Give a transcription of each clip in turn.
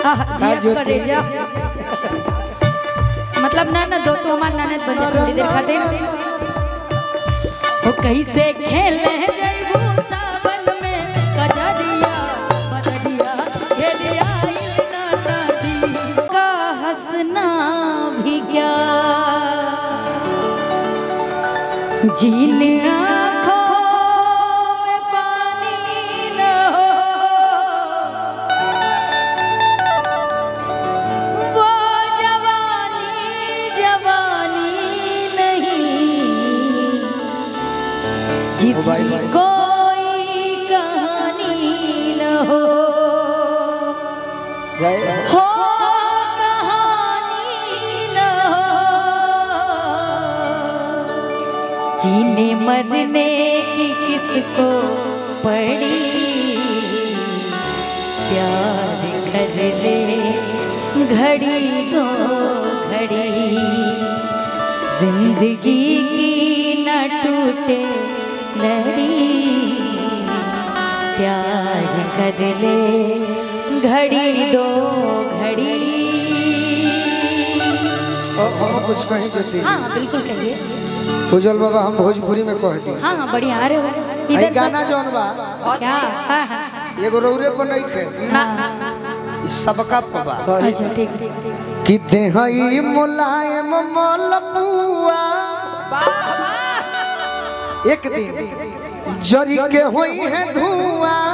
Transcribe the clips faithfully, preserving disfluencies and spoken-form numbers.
करे जा मतलब ना ना दो तो हमार ननद बन जा थोड़ी देर खातिर हो कैसे खेले जइबू सावन में कजरिया बदरिया घेरिया ना नदी का हंसना भी क्या जीन आँखों में पानी न हो वो जवानी जवानी नहीं जिसकी कोई कहानी न हो हो जीने मरने की किसको पड़ी प्यार कर ले घड़ी दो घड़ी जिंदगी की न टूटे लड़ी प्यार कर ले घड़ी दो घड़ी। और कुछ कहीं जोती? हाँ बिल्कुल कहिए। उज्जवल बाबा हम भोजपुरी में कह दी। हाँ हाँ बढ़िया आ रहे हो इधर गाना जौन बा क्या एगो रौरे पर नहीं खे सबका पबा अच्छा ठीक कि देहई मुलायम मलपुआ एक दिन जरी के होई है धुआं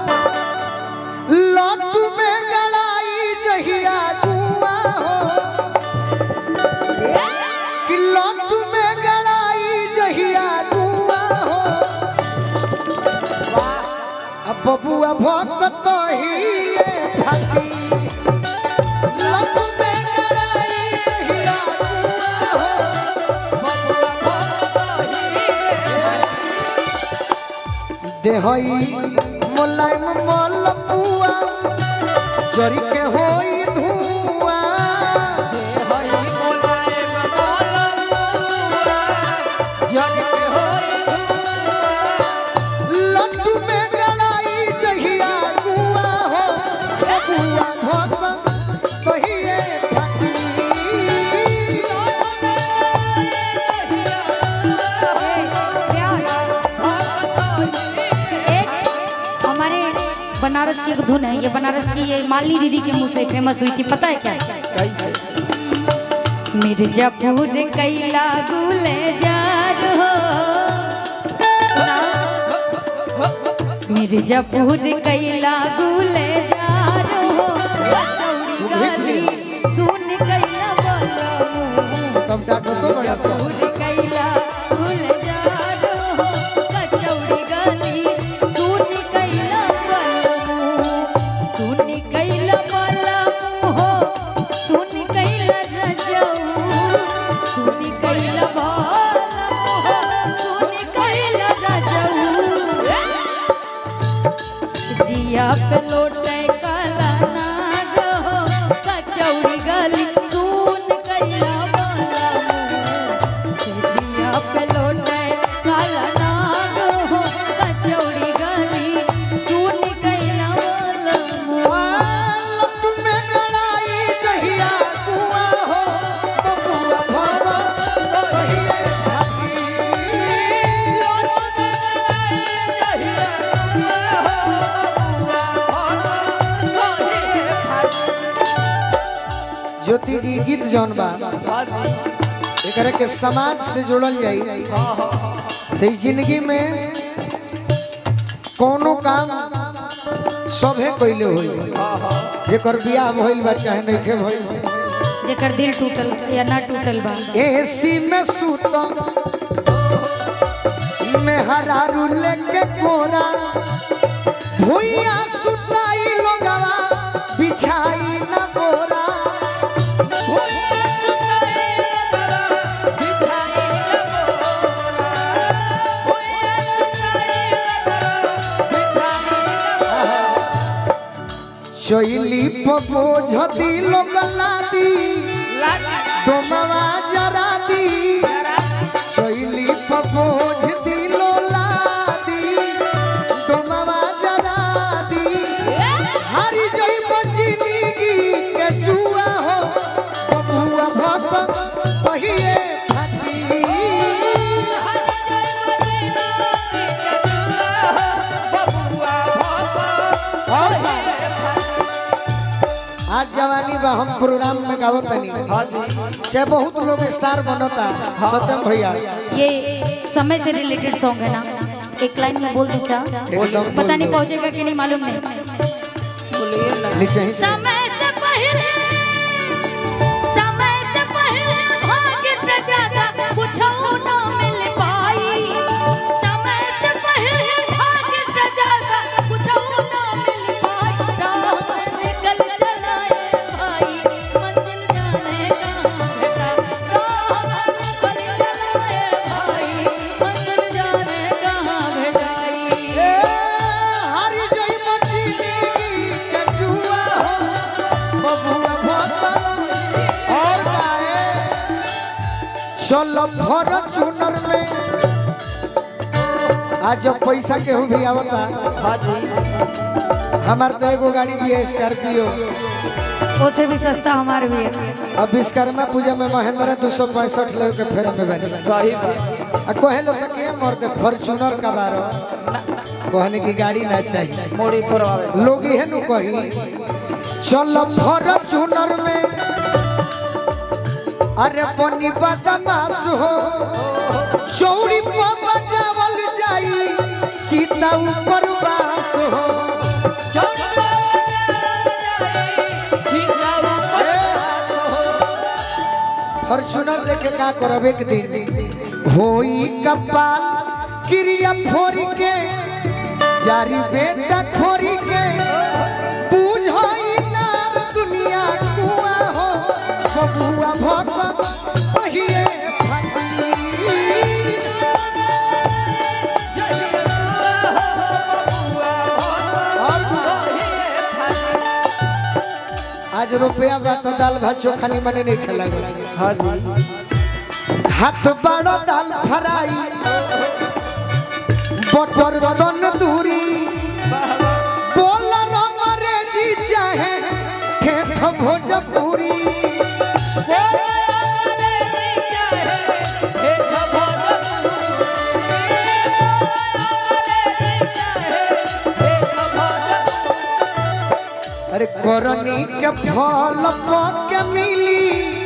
लट्टू में गड़ाई जहिया गुआ हो कि लट्टू में गड़ाई जहिया गुआ हो अब बबुआ भक्त ही ये भागी लट्टू में गड़ाई जहिया गुआ हो बबुआ भक्त ही देहई मुलायम मलपुआ जरी के होई धुआं लट्टू में गड़ाई जहिया गुआ हो बबुआ भक्त कहिए हमारे बनारस की एक धुन है ये बनारस की ये मालिनी दीदी के मुंह से फेमस हुई थी पता है क्या कैसे मिर्जापुर कैला गुले जाद हो मिर्जापुर कैला गुले जाद हो चौड़ी गली सुन कैला बलमू तब डाटो तो बड़ा सा कैला गुले जाद हो कचौड़ी गली सुन कैला बलमू सुन कैला बलमू हो सुन कैला रजऊ सुन कैला बलमू हो सुन कैला रजऊ जिया पे लोटे काला नाग हो कचौड़ी गली सुन कैला बलमू जिया पे लोटे काला नाग हो कचौड़ी गली सुन कैला बलमू लट्टू में गड़ाई जहिया गुआ हो बबुआ भक्त कहिए ज्योति जी गीत जौन बा एकरे के समाज से जुड़ल जाई तो जिंदगी में कोनो काम सभे कइले होई जेकर बियाह भइल बा चाहे नइखे भइल जेकर दिल टूटल या ना टूटल बा एसी में सुतम में हरारू लेके कोरा भुइया सुताई लोगवा बिछाई ना बोरा चोइली पपो झदी लोग लादी डोमवा जरा दी चोइली पपो झदी लो लादी डोमवा जरा दी हरी जई बचनी गी जुआ हो बबुआ भक कहिए फाटी आज जवानी बा हम प्रोग्राम में गावत तनी चाहे बहुत लोग स्टार बनता सत्यम भैया ये समय से रिलेटेड सॉन्ग है ना, एक लाइन में बोल दूं क्या? पता नहीं पहुंचेगा कि नहीं मालूम नहीं। नीचे ही समय से पहले समय से पहले भाग्य से ज्यादा कुछ ना मिल पाई। समय से पहले भाग्य से ज्यादा कुछ ना मिल पाई। राह में निकल चलाए भाई मंजिल जाने कहाँ बेटा। राह में निकल चलाए भाई मंजिल जाने कहाँ बेटाई। हरी जोई मचली के जुआ हो बबुआ भक और गाए चलो फॉर्च्यूनर में आज जब पैसा केहू भी आवता हमार तो एगो गाड़ी भी है स्कॉर्पियो उसे भी सस्ता हमारे भी है। अब विश्वकर्मा पूजा में महेंद्र दो सौ पैंसठ लोग के फेर में बनी सही कहे लो सके मरते फॉर्च्यूनर का बारो कहने की गाड़ी ना चाहिए मोड़ी पर लोग ये नु कही चलो फॉर्च्यूनर में अरे बनी बदमाश हो चौड़ी पर बजावल जाई सीता ऊपर बास हो फॉर्च्यूनर लेके का करब एक दिन होई कपाल क्रिया फोरी के जारी बेटा खोरी के बुझाई नार दुनिया कुआ हो बबुआ भक कहिए फाटी आज रुपया बात दाल भात चोखा नहीं मने नहीं खेला हाँ जी हाथ बड़ा दाल फ्राई बटर तन दूरी बोला रमरे जी चाहे ठेठ भोजपुरी अरे करनी के फल के मिली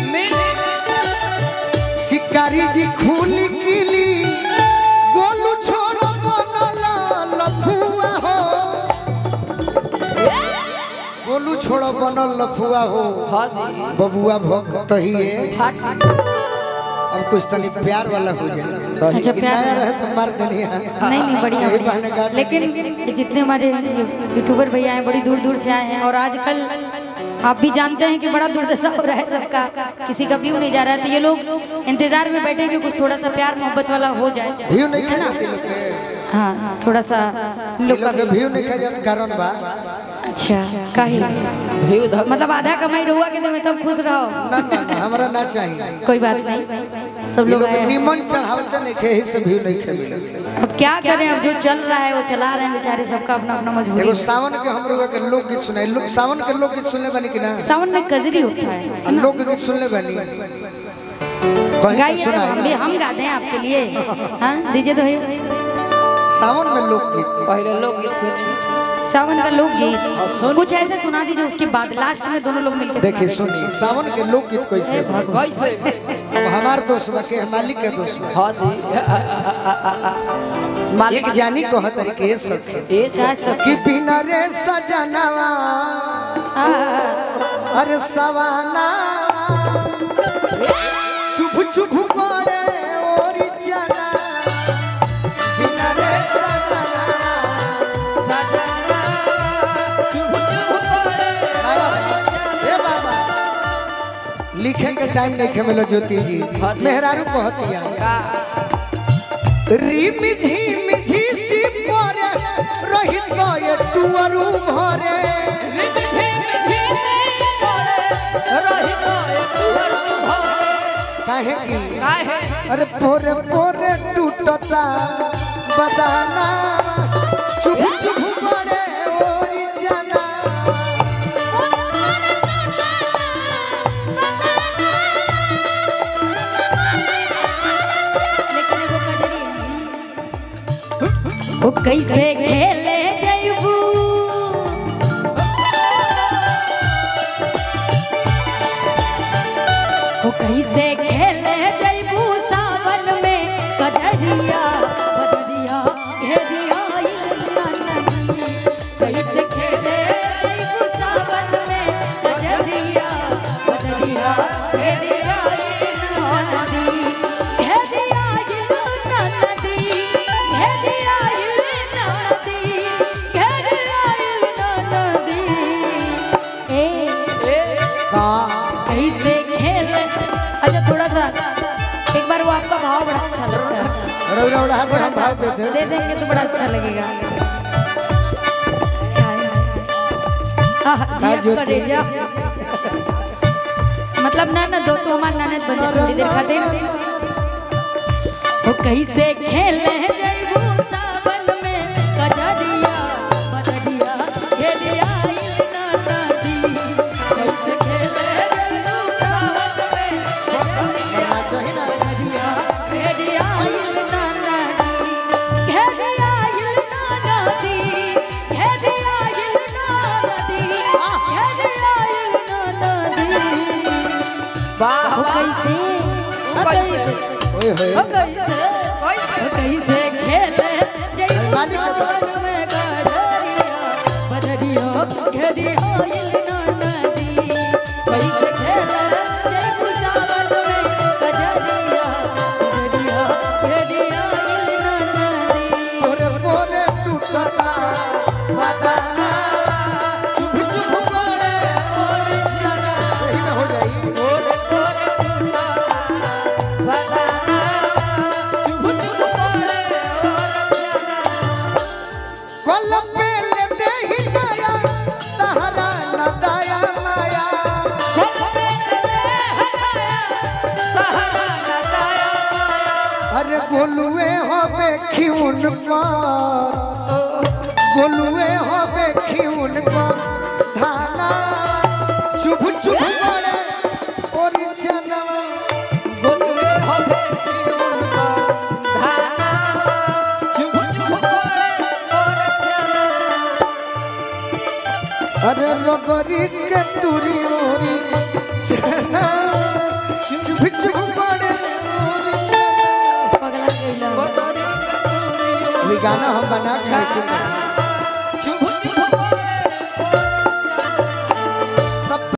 शिकारी जी खूली किली गोलू छोड़ बनल लफुआ हो गोलू छोड़ बनल लफुआ हो बबुआ भक तहिए अब कुछ तनी प्यार वाला हो जाए अच्छा प्यार नया रहे तो मार देनी है नहीं नहीं बढ़िया यही बढ़िया। बहाने गा देंगे। लेकिन ये जितने हमारे यूट्यूबर भैया हैं बड़ी दूर दूर से आए हैं और आजकल आप भी जानते हैं कि बड़ा दुर्दशा हो रहा है सबका, किसी का व्यू नहीं जा रहा है। तो ये लोग इंतजार में बैठे कि कुछ थोड़ा सा प्यार मोहब्बत वाला हो जाए। व्यू नहीं खा जाती लोग के हाँ थोड़ा सा हम लोग का लोग के व्यू नहीं खा जात कारण बा अच्छा काहे मतलब आधा कमाई रहुआ के दे में तब खुश रहो। ना ना ना हमरा ना चाहिए कोई बात नहीं सब ये लोग लोग आए हैं। निमन चढ़ावते नहीं खे ही से व्यू नहीं खे मिले अब क्या करें, अब जो चल रहा है वो चला रहे हैं बेचारे, सबका अपना अपना मजबूरी एगो है। सावन के हम लोग के लोकगीत सुनाई लोग सावन के लोकगीत सुनले बनी कि ना सावन में कजरी होता है आ लोकगीत सुनले बनी कहीं तो गाइए हम भी सुनाई हम गाते हैं आपके लिए। हाँ दीजिए तो भैया सावन में लोकगीत पहले लोग गीत सुने सावन का लोकगीत कुछ ऐसे सुना दीजिए, उसके बाद लास्ट में दोनों लोग मिलकर देखिए सुनिए सावन के लोकगीत कैसे बा। कैसे अब हमार दोस्त बा के मालिक के दोस्त बा हाँ जी एक जानी को तरीके सच ये क्या सब सब कि बिना रे सजनवा अरे सवाना चुप चुप करे ओरी चना बिना रे सजनवा सजना चुप चुप करे ए बाबा लिखे के टाइम नहीं खे मिलो ज्योति जी मेहरारू कहतिया रिमि झिमि झिसी परे रही तो ये टुअरू घरे काहे की अरे पोरे पोरे टूटता बदाना चुप चुप करे ओरी चना कैसे खेले जैबू हो कैसे खेले जैबू सावन में कजरिया बदरिया घेरिया नदी कैसे खेले जैबू सावन में कजरिया बदरिया घेरिया नदी घेरिया नदी घेरिया नदी घेरिया नदी ए कैसे खेल। अच्छा थोड़ा सा एक बार वो आपका भाव बड़ा अच्छा लगता है रौरा उड़ा हाथ में हम भाव देते हैं। दे देंगे तो बड़ा अच्छा लगेगा। आह, दिया करेगा। मतलब ना ना दो तो हमारे नानद बन जाए थोड़ी देर खातिर। वो कैसे खेले जैबू सावन में कजरिया बदरिया घेरिया नदी कैसे खेले जैबू सावन में कजरिया बदरिया घेरिया नदी घेरिया नदी घेरिया नदी घेरिया नदी वाह वो कैसे वो कैसे ओए होए वो कैसे वो कैसे खेले जैबू मालिक का सावन में कजरिया बदरिया घेरिया नदी कैसे खेले जैबू सावन में कजरिया बदरिया घेरिया नदी पोरे पोरे टूटता बदाना चुभ चुभ पड़े और चना यही में हो जाई। ओरे ओरे टूटा बदाना चुभ चुभ पड़े और जाना कल पे लेते ही नया तहरा न दया माया सहारा नदाया अरे गोलुए होबे खिउन पर गोलुए होबे खिउन पर धाना चुभ चुभ पड़े और चना गोलुए होबे खिउन का धाना चुभ चुभ पड़े और जाना अरे रगरी के तुरी ओरी चना चुभ चुभ पड़े और चना। पगला गइला गोरी ये गाना हम बना के